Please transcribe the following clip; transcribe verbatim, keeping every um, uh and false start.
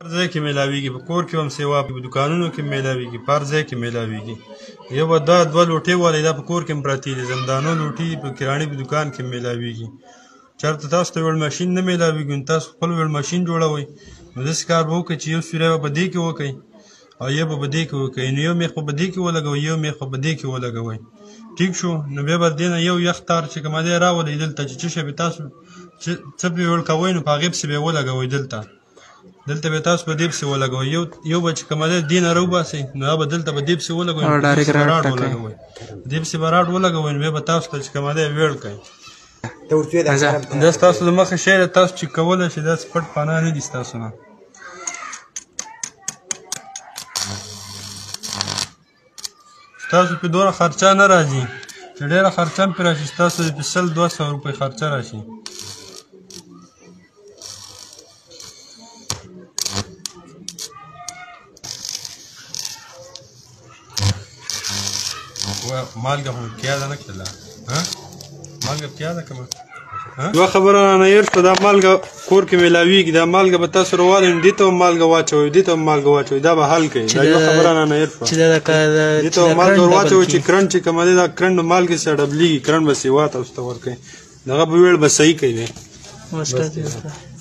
هر ځای کې میلاویږي، په کور کې هم سیوا، په دوکانونو کې میلاویږي، په هر ځای کې میلاویږي. یو به دا دوه لوټې والی دا په کور کې هم پرتې دي، زندانو لوټې په کراڼي په دوکان کې میلاویږي. چېرته تاسو ته ویړ ماشین نه میلاویږي نو تاسو خپل ویړ ماشین جوړوئ. نو داسې کار به وکړئ چې یو سوری به په دې کې وکړئ او یو به په دې کې وکړئ، نو یو میخ به په دې کې ولګوئ، یو میخ به په دې کې ولګوئ. ټیک شو؟ نو بیا به دې نه یو یخ تار چې کومه دی راولئ دلته چې څه شی به تاسو څه پرې ویړ کوئ نو په هغې پسې به یې ولګوئ. دلته دلته به تاسو په دې پسې ولګوئ، یو یو به چې کومه دی دې نه راوباسئ نو هغه به دلته به دې پسې ولګوئ، راډ ولګوئ، دې پسې به راډ ولګوئ نو بیا به تاسو ته چې کومه دی ویړ کوئ. دا ستاسو د مخې شی دی، تاسو چې کولی شئ، داسې پټ پناه نه دي ستاسو نه. ستاسو پې دومره خرچه نه راځي چې ډېره خرچه هم پې راشي، ستاسو پې سل دوه سوه روپۍ خرچه راشي. مالګه خو کیا ده نه کړله، مالګه کیا ده که یوه خبره رانه هېر شوه، دا مالګه کور کې میلاویږي، دا مالګه به تاسو راوالئ نو دې ته هم مالګه واچوئ، دې ته هم مالګه واچوئ، دا به حل کوي. دا یوه خبره رانه هېر شوه، دې ته به مالګه ور واچوئ چې کرنډ چې کومه دی دا کرنډ مالګې سره ډبلیږي، کرنډ به سیوا تاسو ته ورکوي، دغه به ویړ به صحیح کوي.